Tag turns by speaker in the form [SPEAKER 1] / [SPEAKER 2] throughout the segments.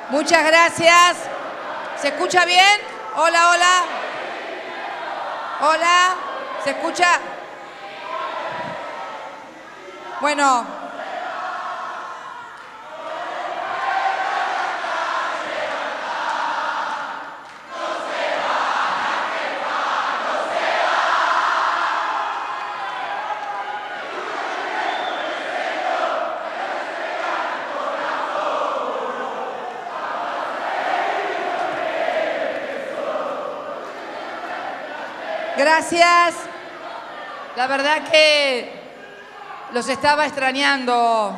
[SPEAKER 1] Muchas gracias. ¿Se escucha bien? Hola, hola. Hola. ¿Se escucha? Bueno. Gracias. La verdad que los estaba extrañando.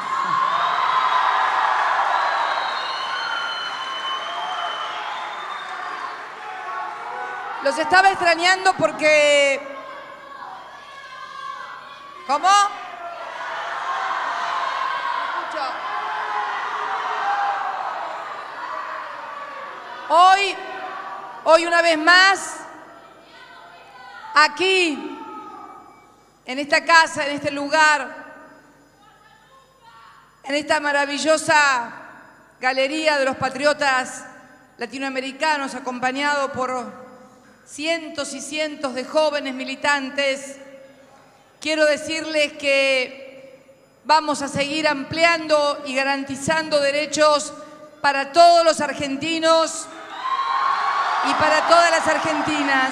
[SPEAKER 1] Los estaba extrañando porque... ¿Cómo? Hoy una vez más, aquí, en esta casa, en este lugar, en esta maravillosa galería de los patriotas latinoamericanos, acompañado por cientos y cientos de jóvenes militantes, quiero decirles que vamos a seguir ampliando y garantizando derechos para todos los argentinos y para todas las argentinas.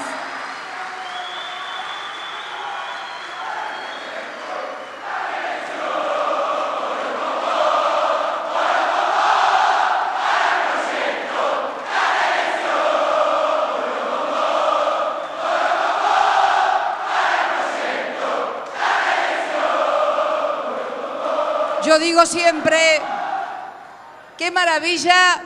[SPEAKER 1] Yo digo siempre, qué maravilla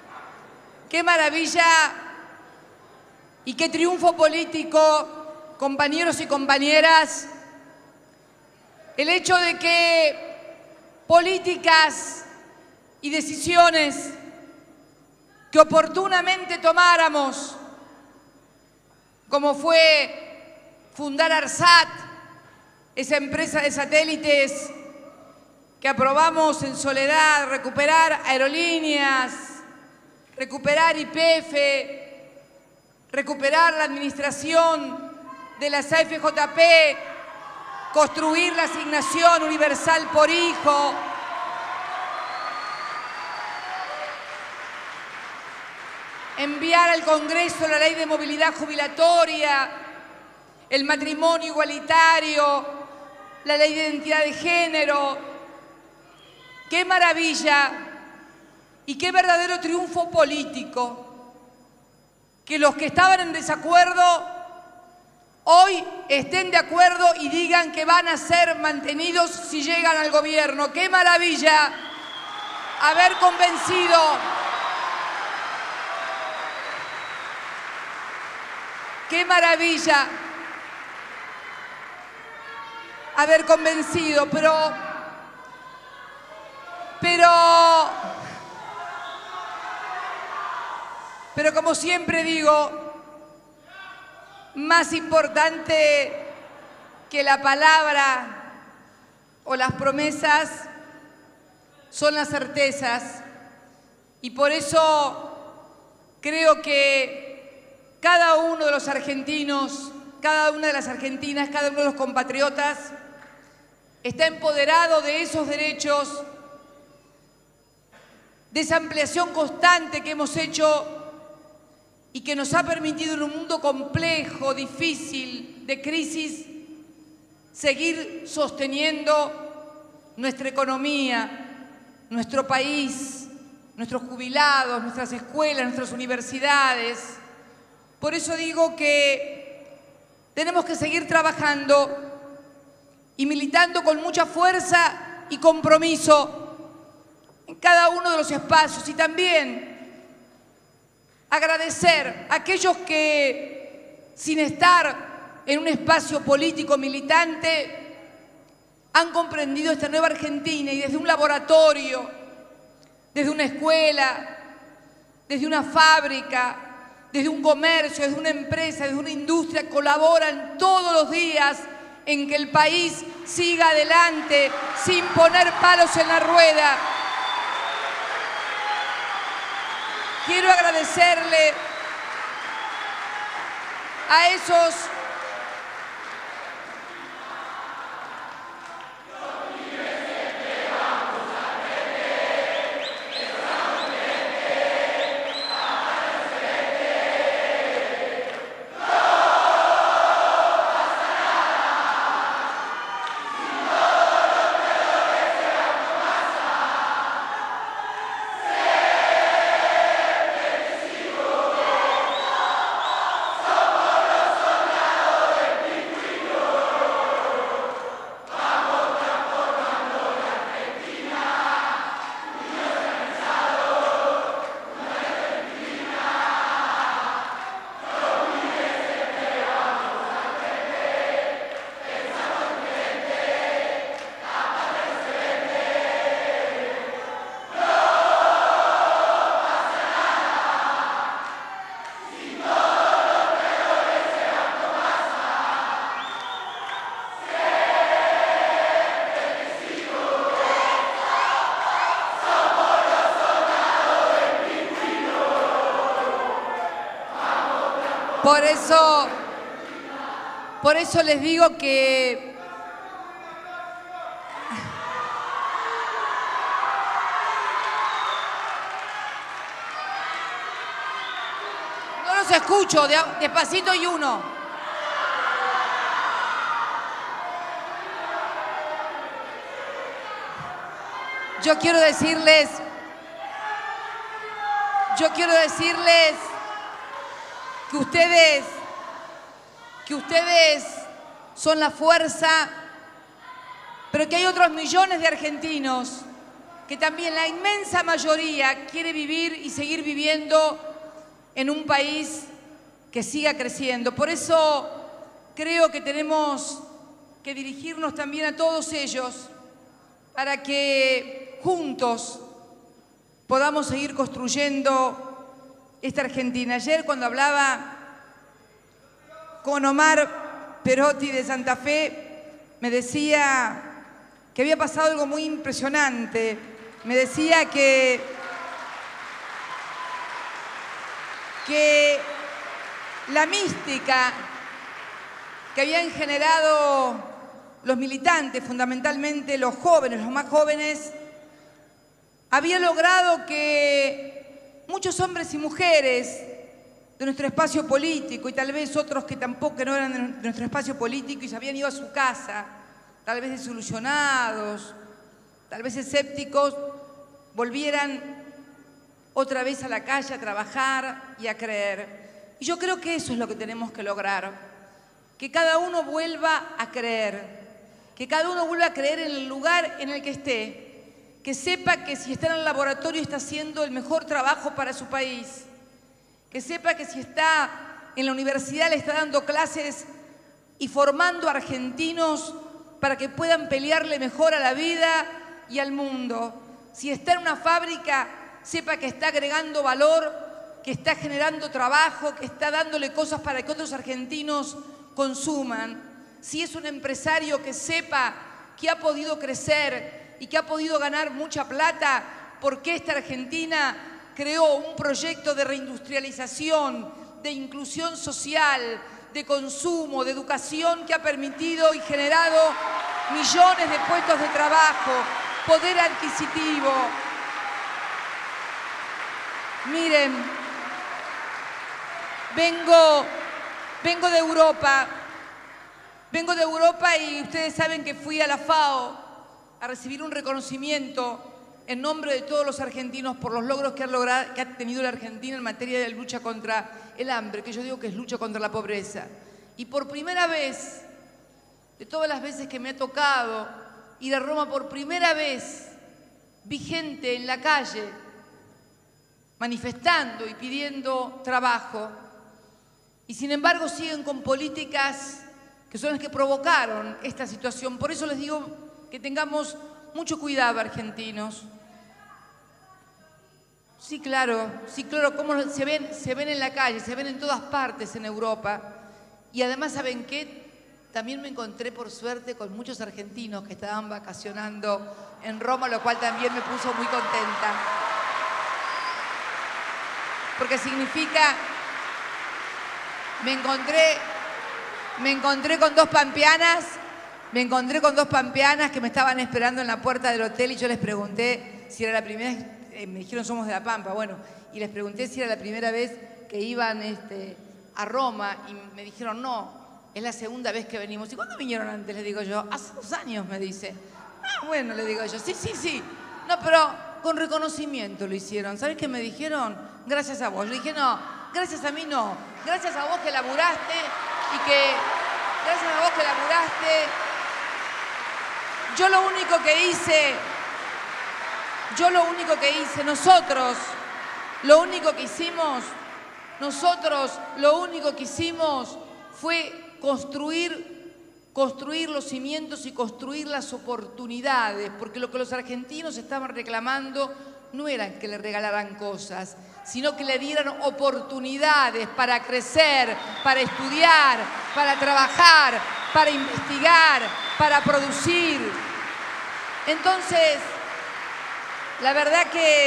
[SPEAKER 1] y qué triunfo político, compañeros y compañeras, el hecho de que políticas y decisiones que oportunamente tomáramos, como fue fundar ARSAT, esa empresa de satélites que aprobamos en soledad, recuperar aerolíneas, recuperar YPF, recuperar la administración de las AFJP, construir la asignación universal por hijo, enviar al Congreso la ley de movilidad jubilatoria, el matrimonio igualitario, la ley de identidad de género. ¡Qué maravilla y qué verdadero triunfo político! Que los que estaban en desacuerdo hoy estén de acuerdo y digan que van a ser mantenidos si llegan al gobierno. ¡Qué maravilla haber convencido! ¡Qué maravilla haber convencido! Pero como siempre digo, más importante que la palabra o las promesas son las certezas. Y por eso creo que cada uno de los argentinos, cada una de las argentinas, cada uno de los compatriotas está empoderado de esos derechos, de esa ampliación constante que hemos hecho y que nos ha permitido en un mundo complejo, difícil, de crisis, seguir sosteniendo nuestra economía, nuestro país, nuestros jubilados, nuestras escuelas, nuestras universidades. Por eso digo que tenemos que seguir trabajando y militando con mucha fuerza y compromiso en cada uno de los espacios, y también agradecer a aquellos que, sin estar en un espacio político militante, han comprendido esta nueva Argentina y desde un laboratorio, desde una escuela, desde una fábrica, desde un comercio, desde una empresa, desde una industria, colaboran todos los días en que el país siga adelante sin poner palos en la rueda. quiero agradecerle a esos Por eso les digo que no los escucho, despacito y uno. Yo quiero decirles que ustedes son la fuerza, pero que hay otros millones de argentinos que también la inmensa mayoría quiere vivir y seguir viviendo en un país que siga creciendo. Por eso creo que tenemos que dirigirnos también a todos ellos para que juntos podamos seguir construyendo esta Argentina. Ayer cuando hablaba con Omar Perotti de Santa Fe, me decía que había pasado algo muy impresionante. Me decía que la mística que habían generado los militantes, fundamentalmente los jóvenes, los más jóvenes, había logrado que muchos hombres y mujeres de nuestro espacio político y tal vez otros que tampoco no eran de nuestro espacio político y se habían ido a su casa, tal vez desilusionados, tal vez escépticos, volvieran otra vez a la calle a trabajar y a creer. Y yo creo que eso es lo que tenemos que lograr, que cada uno vuelva a creer, que cada uno vuelva a creer en el lugar en el que esté, que sepa que si está en el laboratorio está haciendo el mejor trabajo para su país, que sepa que si está en la universidad le está dando clases y formando argentinos para que puedan pelearle mejor a la vida y al mundo. Si está en una fábrica, sepa que está agregando valor, que está generando trabajo, que está dándole cosas para que otros argentinos consuman. Si es un empresario, que sepa que ha podido crecer y que ha podido ganar mucha plata porque esta Argentina creó un proyecto de reindustrialización, de inclusión social, de consumo, de educación que ha permitido y generado millones de puestos de trabajo, poder adquisitivo. Miren, vengo de Europa. Vengo de Europa y ustedes saben que fui a la FAO a recibir un reconocimiento en nombre de todos los argentinos por los logros que ha tenido la Argentina en materia de lucha contra el hambre, que yo digo que es lucha contra la pobreza. Y por primera vez, de todas las veces que me ha tocado ir a Roma, por primera vez vi gente en la calle manifestando y pidiendo trabajo. Y sin embargo siguen con políticas que son las que provocaron esta situación. Por eso les digo que tengamos mucho cuidado, argentinos. Sí, claro, cómo se ven en la calle, se ven en todas partes en Europa. Y además, ¿saben qué? También me encontré, por suerte, con muchos argentinos que estaban vacacionando en Roma, lo cual también me puso muy contenta. porque significa... Me encontré con dos pampeanas que me estaban esperando en la puerta del hotel y yo les pregunté si era la primera vez, me dijeron somos de La Pampa, bueno, y les pregunté si era la primera vez que iban a Roma y me dijeron no, es la segunda vez que venimos. ¿Y cuándo vinieron antes? Le digo yo, hace 2 años, me dice. Ah, bueno, le digo yo, sí. No, pero con reconocimiento lo hicieron. ¿Sabés qué me dijeron? Gracias a vos. Yo dije, no, gracias a mí no. Gracias a vos que laburaste gracias a vos que laburaste. Yo lo único que hice, nosotros lo único que hicimos fue construir los cimientos y construir las oportunidades, porque lo que los argentinos estaban reclamando no era que le regalaran cosas, sino que le dieran oportunidades para crecer, para estudiar, para trabajar, para investigar, para producir. Entonces, la verdad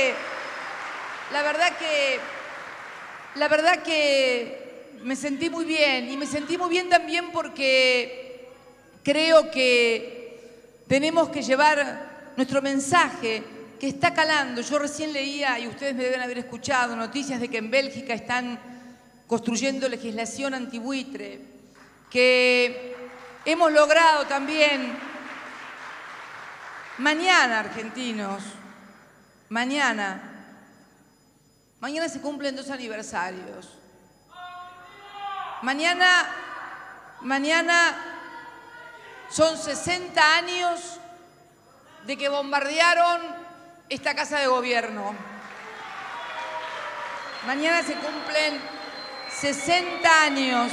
[SPEAKER 1] que me sentí muy bien, y me sentí muy bien también porque creo que tenemos que llevar nuestro mensaje que está calando. Yo recién leía, y ustedes me deben haber escuchado, noticias de que en Bélgica están construyendo legislación antibuitre, que hemos logrado también. Mañana, argentinos, mañana se cumplen 2 aniversarios. Mañana son 60 años de que bombardearon esta casa de gobierno. Mañana se cumplen 60 años.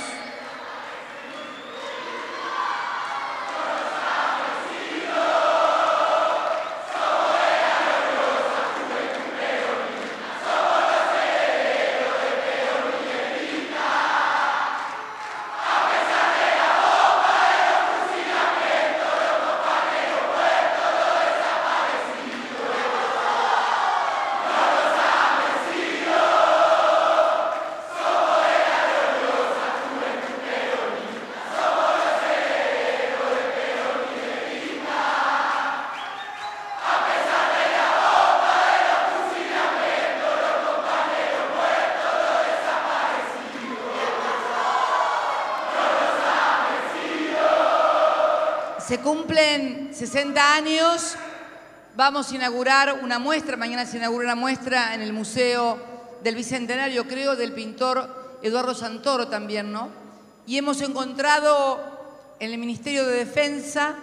[SPEAKER 1] Se cumplen 60 años, vamos a inaugurar una muestra, mañana se inaugura una muestra en el Museo del Bicentenario, creo, del pintor Eduardo Santoro también, ¿no? Y hemos encontrado en el Ministerio de Defensa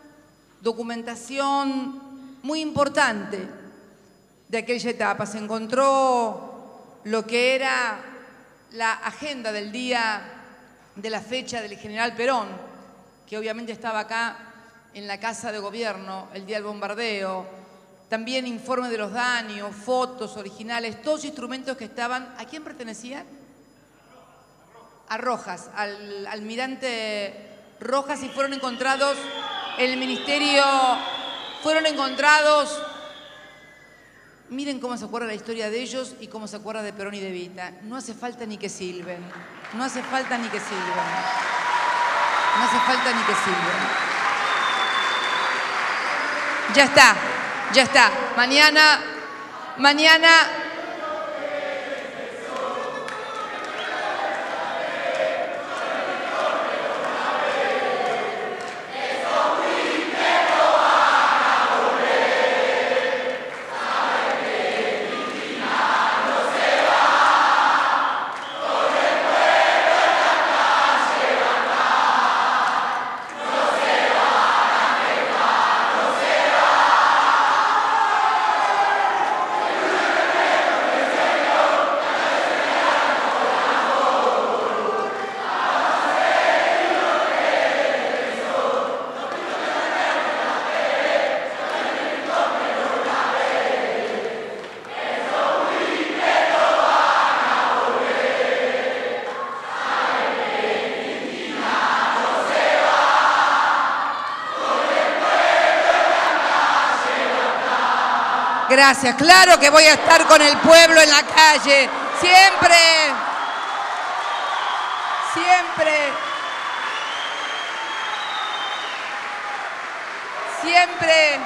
[SPEAKER 1] documentación muy importante de aquella etapa. Se encontró lo que era la agenda del día de la fecha del general Perón, que obviamente estaba acá en la Casa de Gobierno el día del bombardeo, también informe de los daños, fotos originales, todos instrumentos que estaban. ¿A quién pertenecían? A Rojas, al almirante Rojas, y fueron encontrados en el ministerio, fueron encontrados. Miren cómo se acuerda la historia de ellos y cómo se acuerda de Perón y de Evita. No hace falta ni que silben, no hace falta ni que silben. No hace falta ni que silben. Ya está. Mañana gracias. Claro que voy a estar con el pueblo en la calle. Siempre. Siempre. Siempre.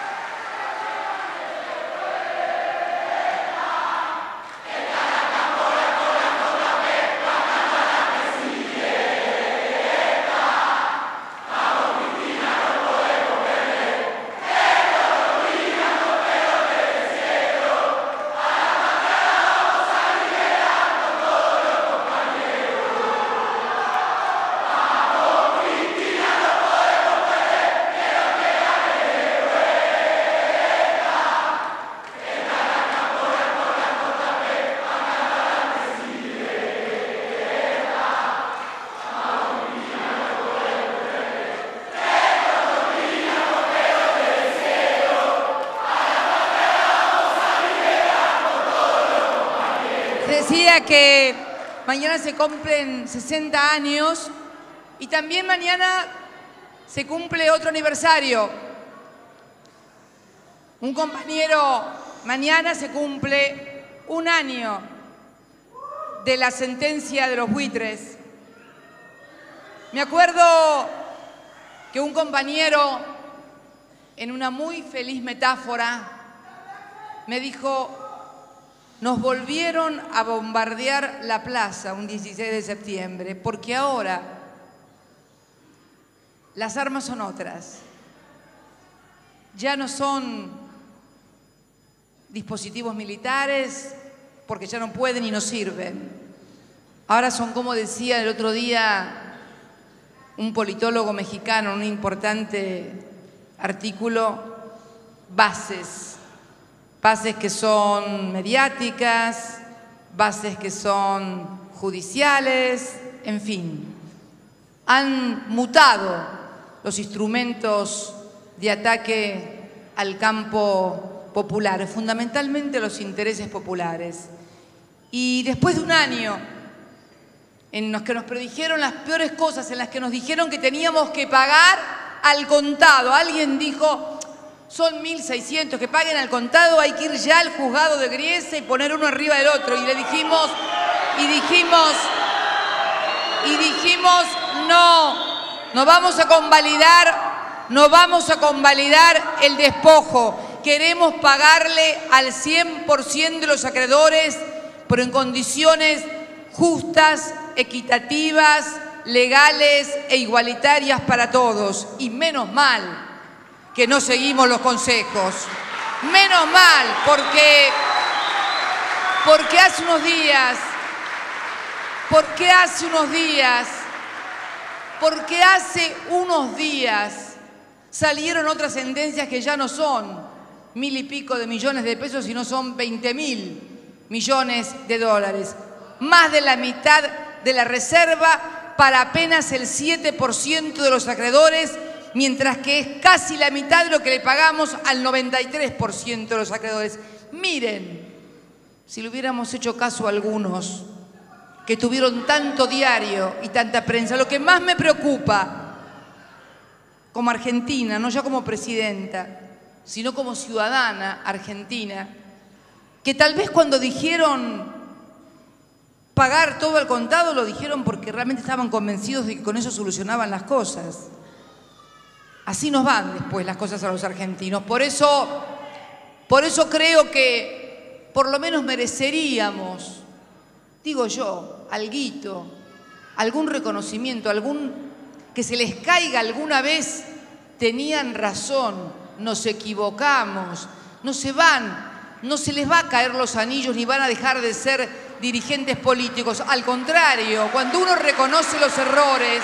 [SPEAKER 1] Decía que mañana se cumplen 60 años y también mañana se cumple otro aniversario. Un compañero, mañana se cumple 1 año de la sentencia de los buitres. Me acuerdo que un compañero, en una muy feliz metáfora, me dijo: nos volvieron a bombardear la plaza un 16 de septiembre, porque ahora las armas son otras. Ya no son dispositivos militares, porque ya no pueden y no sirven. Ahora son, como decía el otro día un politólogo mexicano en un importante artículo, bases. Bases que son mediáticas, bases que son judiciales, en fin. Han mutado los instrumentos de ataque al campo popular, fundamentalmente los intereses populares. Y después de 1 año en los que nos predijeron las peores cosas, en las que nos dijeron que teníamos que pagar al contado, alguien dijo: son 1.600, que paguen al contado, hay que ir ya al juzgado de Griese y poner uno arriba del otro. Y le dijimos, no vamos a convalidar el despojo. Queremos pagarle al 100% de los acreedores, pero en condiciones justas, equitativas, legales e igualitarias para todos. Y menos mal que no seguimos los consejos. Menos mal, porque hace unos días salieron otras sentencias que ya no son 1.000 y pico de millones de pesos, sino son 20.000 millones de dólares. Más de la mitad de la reserva para apenas el 7% de los acreedores, mientras que es casi la mitad de lo que le pagamos al 93% de los acreedores. Miren, si le hubiéramos hecho caso a algunos que tuvieron tanto diario y tanta prensa. Lo que más me preocupa como argentina, no ya como presidenta, sino como ciudadana argentina, que tal vez cuando dijeron pagar todo al contado, lo dijeron porque realmente estaban convencidos de que con eso solucionaban las cosas. Así nos van después las cosas a los argentinos. Por eso creo que por lo menos mereceríamos, digo yo, alguito, algún reconocimiento, que se les caiga alguna vez: tenían razón, nos equivocamos, no se les va a caer los anillos ni van a dejar de ser dirigentes políticos. Al contrario, cuando uno reconoce los errores,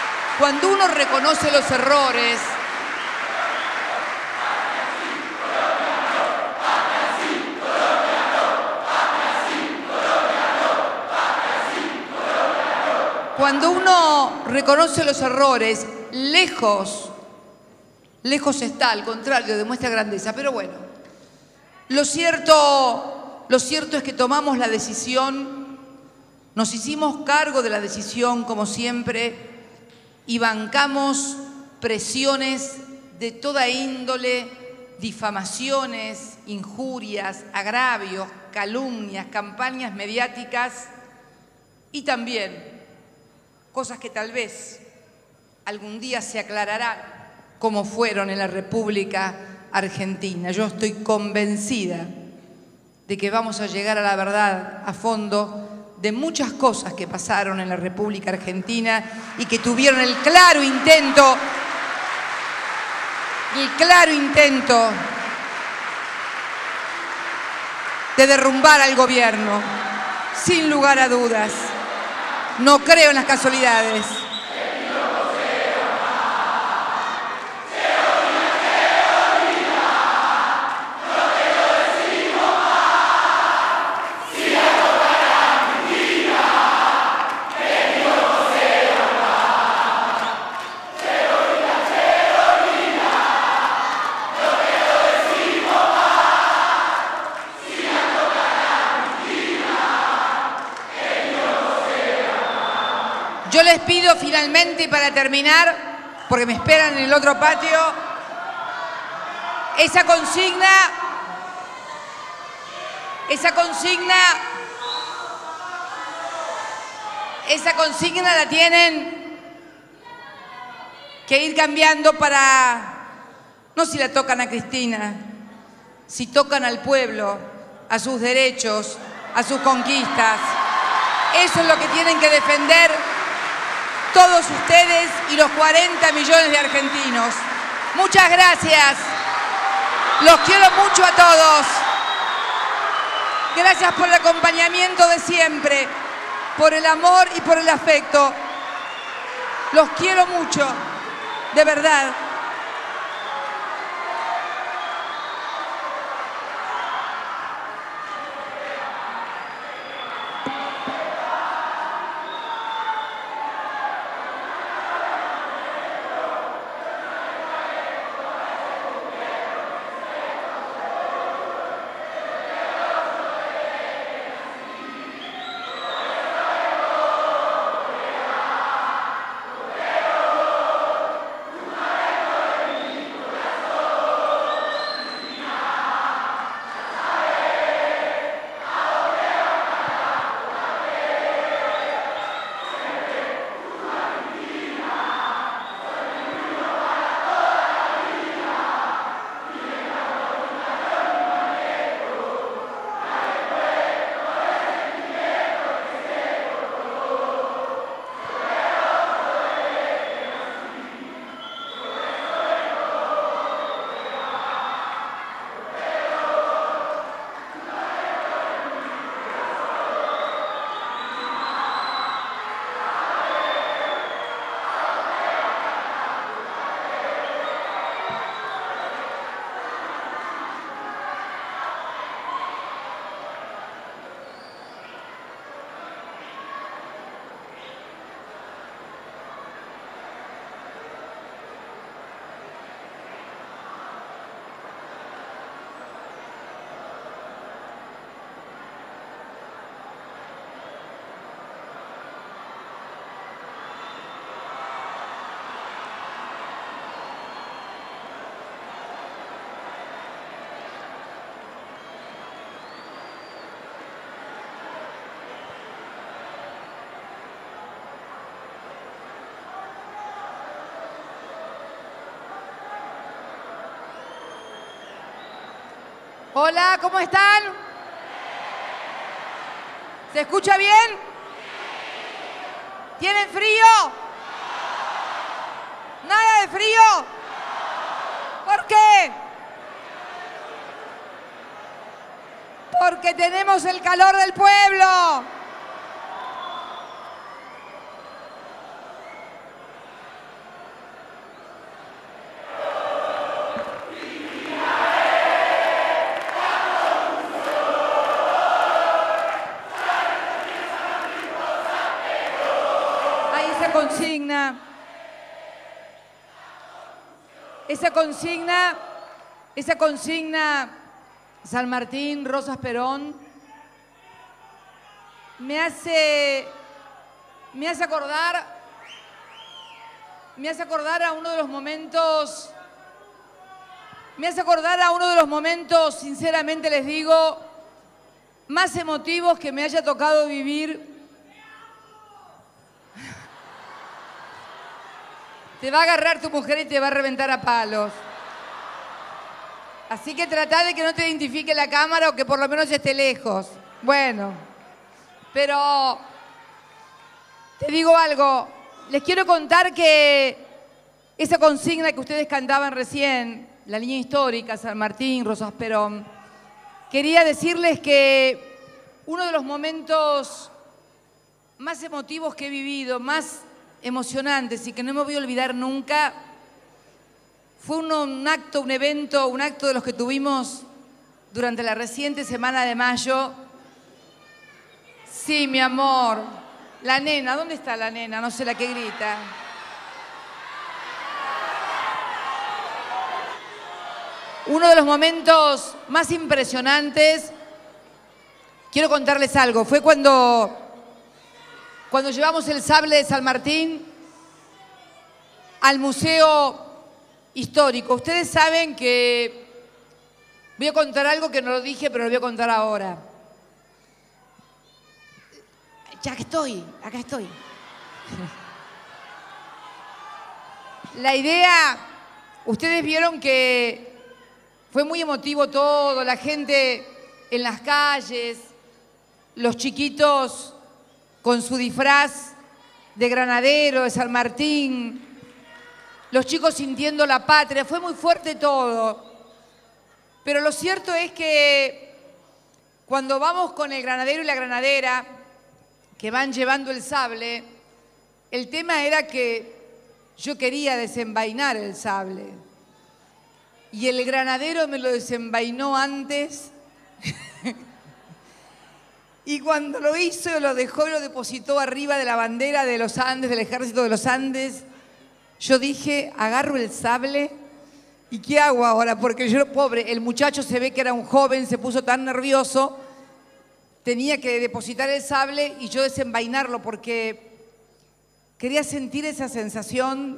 [SPEAKER 1] lejos está, al contrario, demuestra grandeza. Pero bueno, lo cierto es que tomamos la decisión, nos hicimos cargo de la decisión como siempre y bancamos presiones de toda índole difamaciones, injurias, agravios, calumnias, campañas mediáticas y también cosas que tal vez algún día se aclararán, como fueron en la República Argentina. Yo estoy convencida de que vamos a llegar a la verdad a fondo de muchas cosas que pasaron en la República Argentina y que tuvieron el claro intento de derrumbar al gobierno, sin lugar a dudas. No creo en las casualidades. Yo les pido finalmente, para terminar, porque me esperan en el otro patio, esa consigna la tienen que ir cambiando para, no si la tocan a Cristina, si tocan al pueblo, a sus derechos, a sus conquistas. Eso es lo que tienen que defender todos ustedes y los 40 millones de argentinos. Muchas gracias. Los quiero mucho a todos. Gracias por el acompañamiento de siempre, por el amor y por el afecto. Los quiero mucho, de verdad. Hola, ¿cómo están? ¿Se escucha bien? ¿Tienen frío? ¿Nada de frío? ¿Por qué? Porque tenemos el calor del pueblo. Esa consigna, San Martín, Rosas Perón, me hace acordar a uno de los momentos Me hace acordar a uno de los momentos, sinceramente les digo, más emotivos que me haya tocado vivir. Te va a agarrar tu mujer y te va a reventar a palos. Así que trata de que no te identifique la cámara o que por lo menos esté lejos. Bueno, pero te digo algo. Les quiero contar que esa consigna que ustedes cantaban recién, la línea histórica, San Martín, Rosas Perón, quería decirles que uno de los momentos más emotivos que he vivido, más emocionantes y que no me voy a olvidar nunca, fue un acto, un evento, un acto de los que tuvimos durante la reciente semana de mayo. Sí, mi amor, la nena, ¿dónde está la nena? No sé, la que grita. Uno de los momentos más impresionantes, quiero contarles algo, fue cuando llevamos el sable de San Martín al Museo Histórico. Ustedes saben que voy a contar algo que no lo dije, pero lo voy a contar ahora. Ya que estoy, acá estoy. La idea, ustedes vieron que fue muy emotivo todo, la gente en las calles, los chiquitos con su disfraz de granadero, de San Martín, los chicos sintiendo la patria, fue muy fuerte todo. Pero lo cierto es que cuando vamos con el granadero y la granadera, que van llevando el sable, el tema era que yo quería desenvainar el sable. Y el granadero me lo desenvainó antes. Y cuando lo hizo, lo dejó y lo depositó arriba de la bandera de los Andes, del Ejército de los Andes. Yo dije, agarro el sable y ¿qué hago ahora? Porque yo, pobre, el muchacho se ve que era un joven, se puso tan nervioso, tenía que depositar el sable y yo desenvainarlo porque quería sentir esa sensación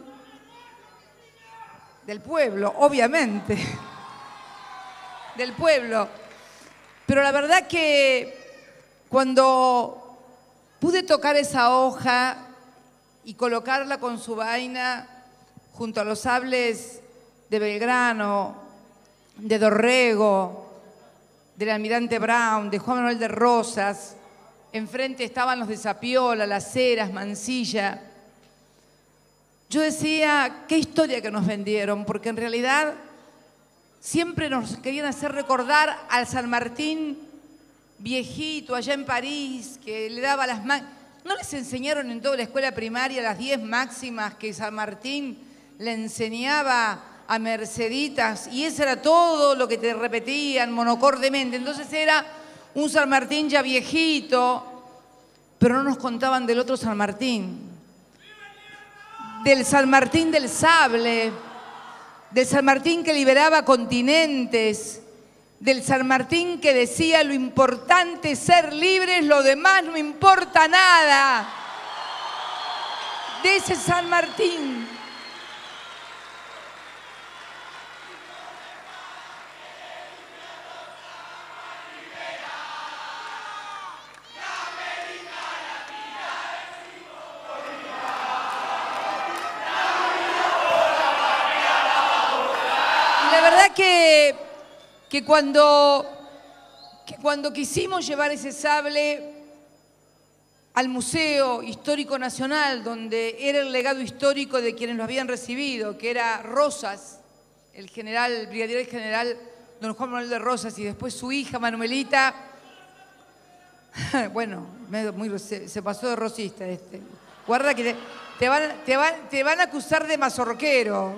[SPEAKER 1] del pueblo, obviamente, del pueblo. Pero la verdad que cuando pude tocar esa hoja y colocarla con su vaina junto a los sables de Belgrano, de Dorrego, del almirante Brown, de Juan Manuel de Rosas, enfrente estaban los de Zapiola, Las Heras, Mansilla. Yo decía, qué historia que nos vendieron, porque en realidad siempre nos querían hacer recordar al San Martín viejito allá en París, que le daba las máximas. ¿No les enseñaron en toda la escuela primaria las 10 máximas que San Martín le enseñaba a Merceditas? Y eso era todo lo que te repetían monocordemente. Entonces era un San Martín ya viejito, pero no nos contaban del otro San Martín. Del San Martín del sable, del San Martín que liberaba continentes, del San Martín que decía lo importante es ser libres, lo demás no importa nada. De ese San Martín. Y la verdad que cuando quisimos llevar ese sable al Museo Histórico Nacional, donde era el legado histórico de quienes lo habían recibido, que era Rosas, el brigadier general don Juan Manuel de Rosas, y después su hija Manuelita, bueno, se pasó de rosista este. Guarda que te van a acusar de mazorquero,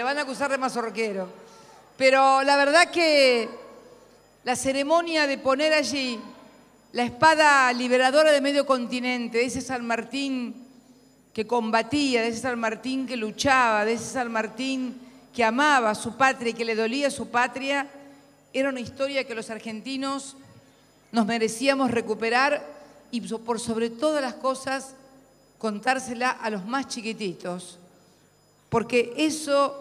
[SPEAKER 1] Pero la verdad que la ceremonia de poner allí la espada liberadora de medio continente, de ese San Martín que combatía, de ese San Martín que luchaba, de ese San Martín que amaba a su patria y que le dolía a su patria, era una historia que los argentinos nos merecíamos recuperar y por sobre todas las cosas contársela a los más chiquititos, porque eso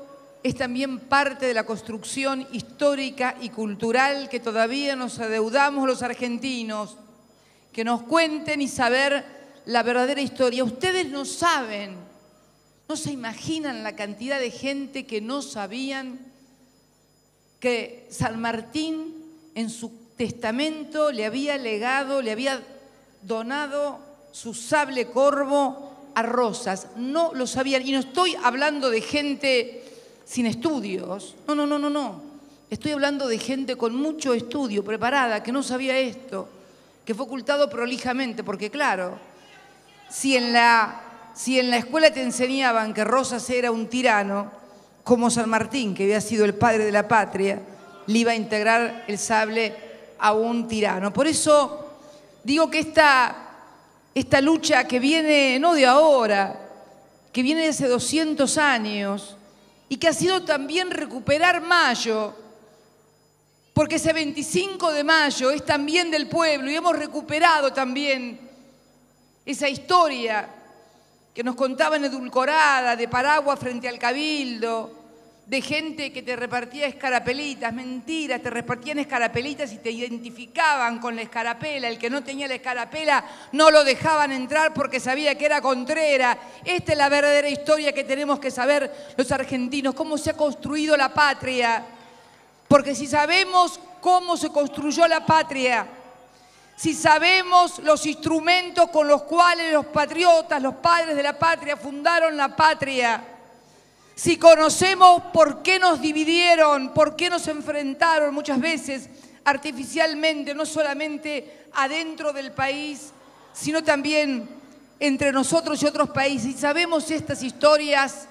[SPEAKER 1] es también parte de la construcción histórica y cultural que todavía nos adeudamos los argentinos, que nos cuenten y saber la verdadera historia. Ustedes no saben, no se imaginan la cantidad de gente que no sabían que San Martín en su testamento le había legado, le había donado su sable corvo a Rosas. No lo sabían. Y no estoy hablando de gente sin estudios. No. Estoy hablando de gente con mucho estudio, preparada, que no sabía esto, que fue ocultado prolijamente, porque claro, si en la escuela te enseñaban que Rosas era un tirano, como San Martín, que había sido el padre de la patria, le iba a integrar el sable a un tirano. Por eso digo que esta lucha que viene no de ahora, que viene de hace 200 años, y que ha sido también recuperar Mayo, porque ese 25 de mayo es también del pueblo y hemos recuperado también esa historia que nos contaban edulcorada, de paraguas frente al cabildo, de gente que te repartía escarapelitas, mentiras, te repartían escarapelitas y te identificaban con la escarapela. El que no tenía la escarapela no lo dejaban entrar porque sabía que era contrera. Esta es la verdadera historia que tenemos que saber los argentinos, cómo se ha construido la patria. Porque si sabemos cómo se construyó la patria, si sabemos los instrumentos con los cuales los patriotas, los padres de la patria fundaron la patria, si conocemos por qué nos dividieron, por qué nos enfrentaron muchas veces artificialmente, no solamente adentro del país, sino también entre nosotros y otros países, si sabemos estas historias,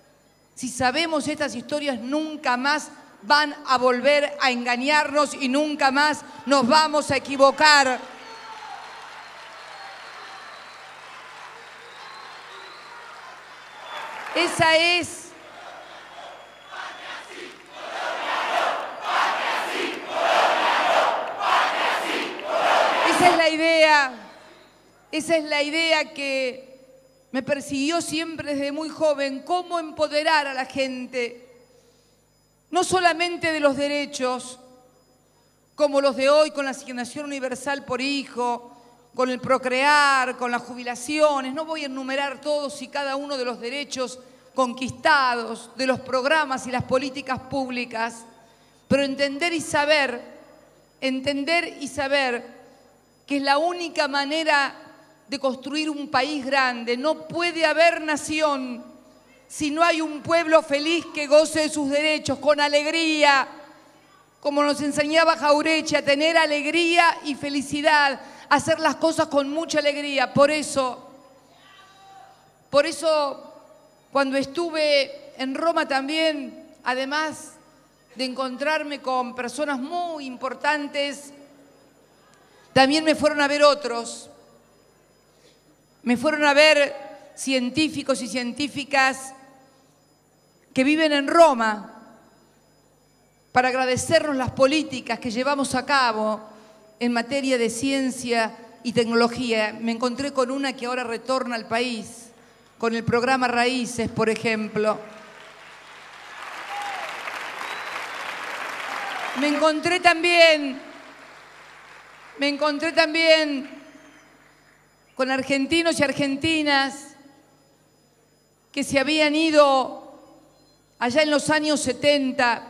[SPEAKER 1] nunca más van a volver a engañarnos y nunca más nos vamos a equivocar. Esa es la idea que me persiguió siempre desde muy joven, cómo empoderar a la gente, no solamente de los derechos, como los de hoy, con la asignación universal por hijo, con el procrear, con las jubilaciones. No voy a enumerar todos y cada uno de los derechos conquistados, de los programas y las políticas públicas, pero entender y saber que es la única manera de construir un país grande. No puede haber nación si no hay un pueblo feliz que goce de sus derechos, con alegría, como nos enseñaba Jauretche, a tener alegría y felicidad, a hacer las cosas con mucha alegría. Por eso, cuando estuve en Roma también, además de encontrarme con personas muy importantes, también me fueron a ver otros. Me fueron a ver científicos y científicas que viven en Roma para agradecernos las políticas que llevamos a cabo en materia de ciencia y tecnología. Me encontré con una que ahora retorna al país, con el programa Raíces, por ejemplo. Me encontré también con argentinos y argentinas que se habían ido allá en los años 70,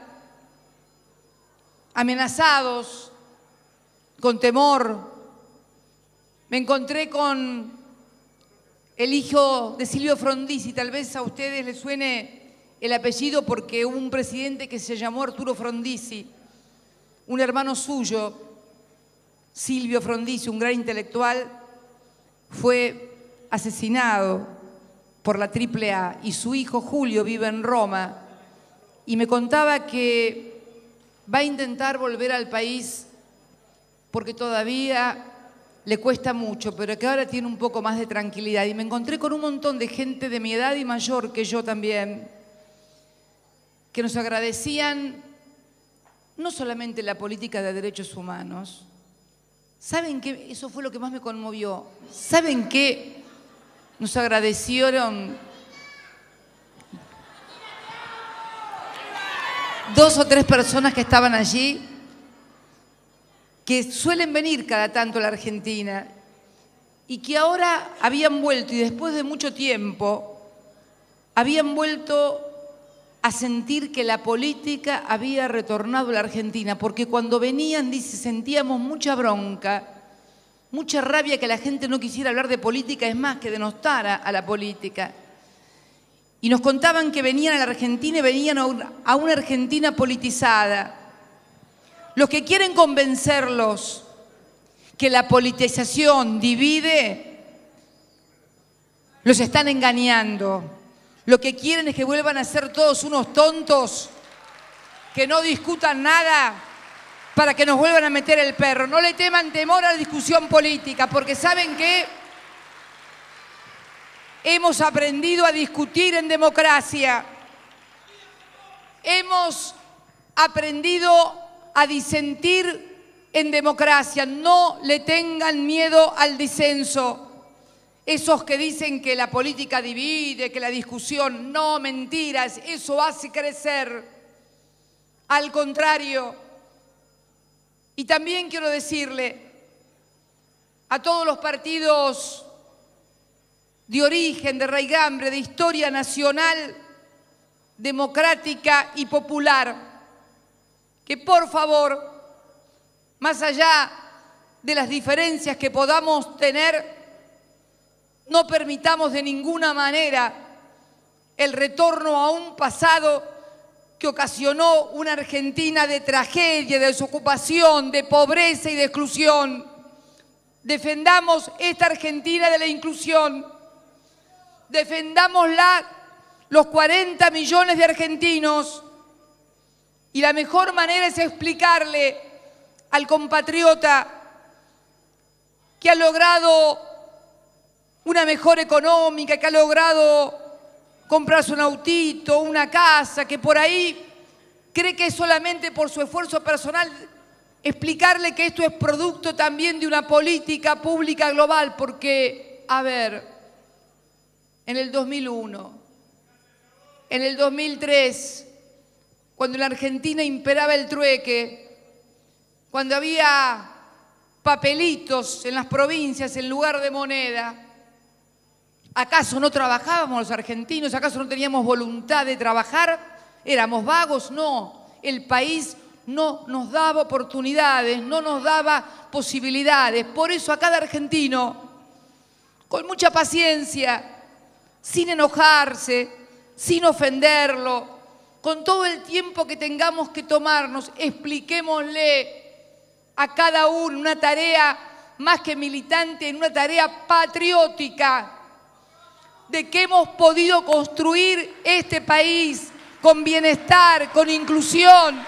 [SPEAKER 1] amenazados, con temor. Me encontré con el hijo de Silvio Frondizi, tal vez a ustedes les suene el apellido porque hubo un presidente que se llamó Arturo Frondizi, un hermano suyo, Silvio Frondizi, un gran intelectual, fue asesinado por la AAA y su hijo Julio vive en Roma y me contaba que va a intentar volver al país porque todavía le cuesta mucho, pero que ahora tiene un poco más de tranquilidad. Y me encontré con un montón de gente de mi edad y mayor que yo también, que nos agradecían no solamente la política de derechos humanos. ¿Saben qué? Eso fue lo que más me conmovió. ¿Saben qué? Nos agradecieron. 2 o 3 personas que estaban allí, que suelen venir cada tanto a la Argentina y que ahora habían vuelto, y después de mucho tiempo, habían vuelto a sentir que la política había retornado a la Argentina, porque cuando venían, dice, sentíamos mucha bronca, mucha rabia que la gente no quisiera hablar de política, es más, que denostara a la política. Y nos contaban que venían a la Argentina y venían a una Argentina politizada. Los que quieren convencerlos que la politización divide, los están engañando. Lo que quieren es que vuelvan a ser todos unos tontos, que no discutan nada para que nos vuelvan a meter el perro. No le teman temor a la discusión política, porque ¿saben qué? Hemos aprendido a discutir en democracia. Hemos aprendido a disentir en democracia. No le tengan miedo al disenso. Esos que dicen que la política divide, que la discusión, no, mentiras, eso hace crecer. Al contrario. Y también quiero decirle a todos los partidos de origen, de raigambre, de historia nacional, democrática y popular, que por favor, más allá de las diferencias que podamos tener, no permitamos de ninguna manera el retorno a un pasado que ocasionó una Argentina de tragedia, de desocupación, de pobreza y de exclusión. Defendamos esta Argentina de la inclusión. Defendámosla los 40 millones de argentinos. Y la mejor manera es explicarle al compatriota que ha logrado una mejor económica, que ha logrado comprarse un autito, una casa, que por ahí cree que es solamente por su esfuerzo personal, explicarle que esto es producto también de una política pública global, porque, a ver, en el 2001, en el 2003, cuando en la Argentina imperaba el trueque, cuando había papelitos en las provincias en lugar de moneda, ¿acaso no trabajábamos los argentinos? ¿Acaso no teníamos voluntad de trabajar? ¿Éramos vagos? No. El país no nos daba oportunidades, no nos daba posibilidades. Por eso a cada argentino, con mucha paciencia, sin enojarse, sin ofenderlo, con todo el tiempo que tengamos que tomarnos, expliquémosle a cada uno una tarea más que militante, una tarea patriótica, de que hemos podido construir este país con bienestar, con inclusión,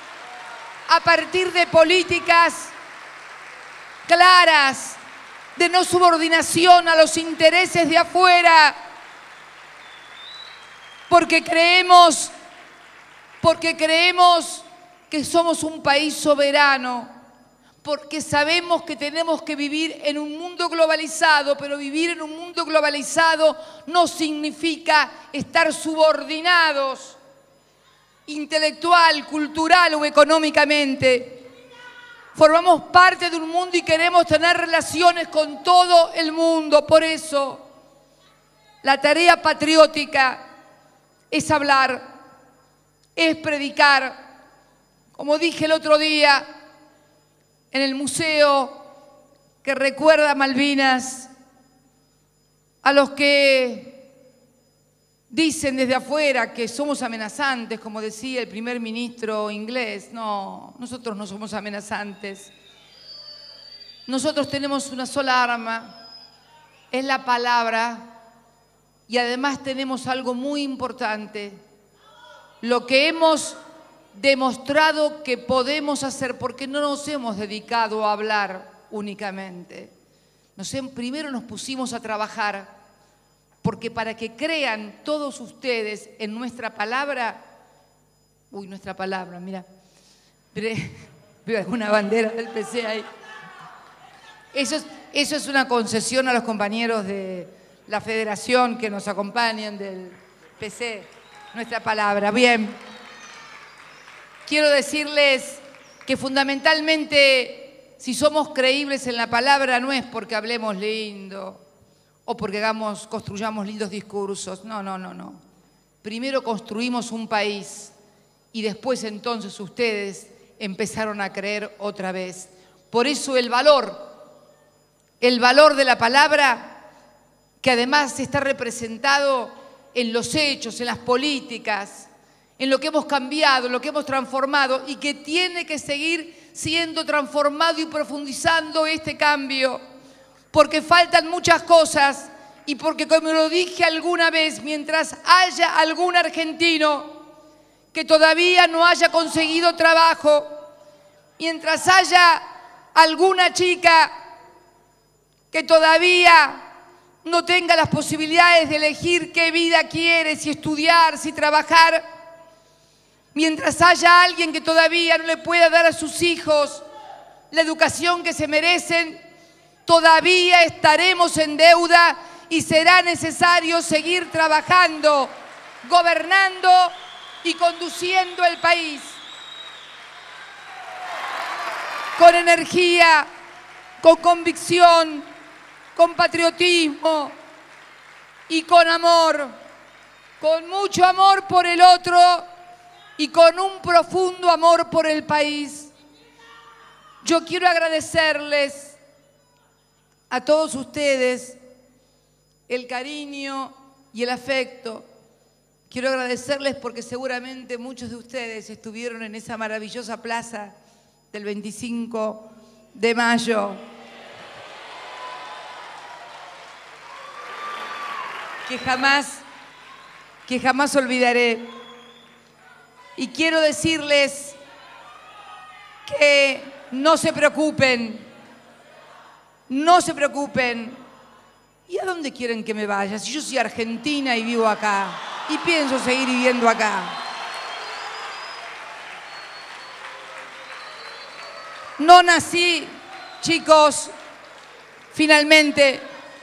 [SPEAKER 1] a partir de políticas claras, de no subordinación a los intereses de afuera, porque creemos que somos un país soberano, porque sabemos que tenemos que vivir en un mundo globalizado, pero vivir en un mundo globalizado no significa estar subordinados intelectual, cultural o económicamente. Formamos parte de un mundo y queremos tener relaciones con todo el mundo. Por eso, la tarea patriótica es hablar, es predicar. Como dije el otro día, en el museo que recuerda a Malvinas, a los que dicen desde afuera que somos amenazantes, como decía el primer ministro inglés. No, nosotros no somos amenazantes. Nosotros tenemos una sola arma, es la palabra, y además tenemos algo muy importante, lo que hemos demostrado que podemos hacer, porque no nos hemos dedicado a hablar únicamente. Primero nos pusimos a trabajar, porque para que crean todos ustedes en nuestra palabra, nuestra palabra, mira, veo alguna bandera del PC ahí. Eso es una concesión a los compañeros de la federación que nos acompañan del PC, nuestra palabra. Bien. quiero decirles que fundamentalmente, si somos creíbles en la palabra, no es porque hablemos lindo o porque construyamos lindos discursos. No, no, no, no. Primero construimos un país y después entonces ustedes empezaron a creer otra vez. Por eso el valor de la palabra, que además está representado en los hechos, en las políticas, en lo que hemos cambiado, en lo que hemos transformado y que tiene que seguir siendo transformado y profundizando este cambio, porque faltan muchas cosas y porque, como lo dije alguna vez, mientras haya algún argentino que todavía no haya conseguido trabajo, mientras haya alguna chica que todavía no tenga las posibilidades de elegir qué vida quiere, si estudiar, si trabajar, mientras haya alguien que todavía no le pueda dar a sus hijos la educación que se merecen, todavía estaremos en deuda y será necesario seguir trabajando, gobernando y conduciendo el país con energía, con convicción, con patriotismo y con amor, con mucho amor por el otro y con un profundo amor por el país. Yo quiero agradecerles a todos ustedes el cariño y el afecto. Quiero agradecerles porque seguramente muchos de ustedes estuvieron en esa maravillosa plaza del 25 de mayo. Que jamás olvidaré. Y quiero decirles que no se preocupen, no se preocupen. ¿Y a dónde quieren que me vaya? Si yo soy argentina y vivo acá, y pienso seguir viviendo acá. No nací, chicos, finalmente,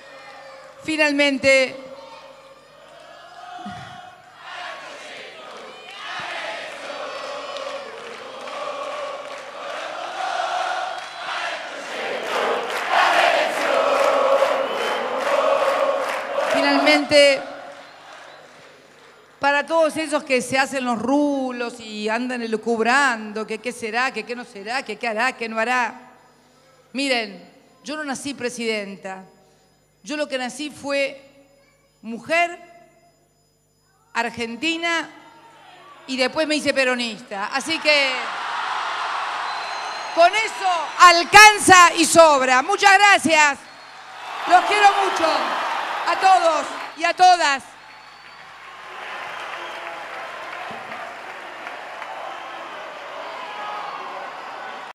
[SPEAKER 1] para todos esos que se hacen los rulos y andan elucubrando que qué será, que qué no será, que qué hará, que no hará. Miren, yo no nací presidenta. Yo lo que nací fue mujer, argentina y después me hice peronista. Así que con eso alcanza y sobra. Muchas gracias. Los quiero mucho a todos y a todas.